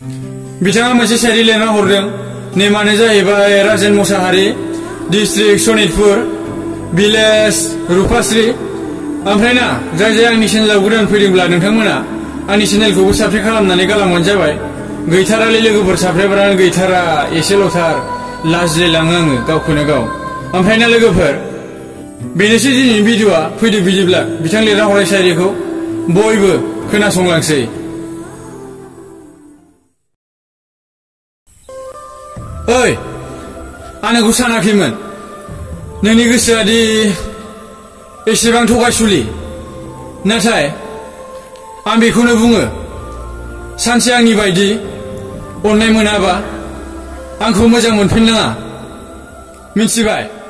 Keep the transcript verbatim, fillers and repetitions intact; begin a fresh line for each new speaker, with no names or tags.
बिथाङा मोनसे साइरि लिरना हरदों नेमानो जाहैबाय राजेन मोसाहारि डिस्ट्रिक्ट सनितपुर भिलेज रुपाश्री ओमफ्राय ना जाय जाय आंनि चेनेलाव गोदान फैदोंब्ला नोंथांमोना आंनि चेनेलखौबो साबस्क्राइब खालामनानै गालांबानो जाबाय गैथारालै लोगोफोर साबस्क्राइबारानो गैथारा एसेल'थार लाजिलायलाङो आङो गावखौनो गाव ओमफ्राय ना लोगोफोर बेनोसै दिनैनि भिडिअ'आ फैदो बिदिब्ला बिथां लिरना हरनाय साइरिखौ बयबो खोनासंलांसै ओइ आं नोंखौ सानाखैमोन नोंनि गोसोआ दि एसेबां थगायसुलि नाथाय आं बेखौनो बुङो सानसे आंनि बायदि अननाय मोनाबा आंखौ मोजां मोनफिननाङा मिथिबाय